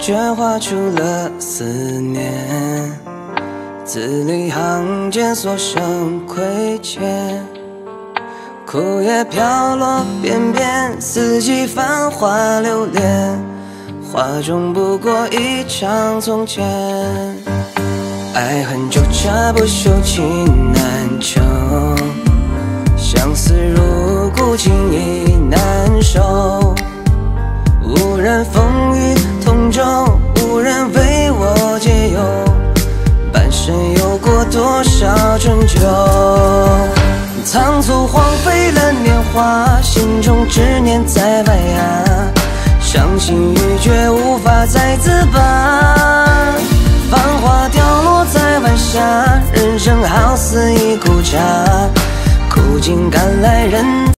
卷画出了思念，字里行间所生亏欠。枯叶飘落边边，四季繁华流连，画中不过一场从前。爱恨纠缠不休，情难求，相思如故，情意难收。无人风雨同舟，无人为我解忧，半生有过多少春秋。仓促荒废了年华，心中执念在萌芽，伤心欲绝，无法再自拔。繁华掉落在晚霞，人生好似一壶茶，苦尽甘来人。